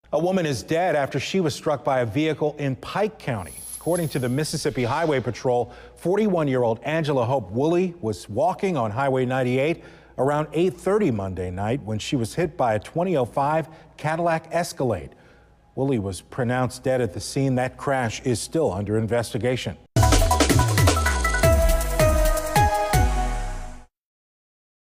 A woman is dead after she was struck by a vehicle in Pike County. According to the Mississippi Highway Patrol, 41-year-old Angela Hope Woolley was walking on Highway 98 around 8:30 Monday night when she was hit by a 2005 Cadillac Escalade. Woolley was pronounced dead at the scene. That crash is still under investigation.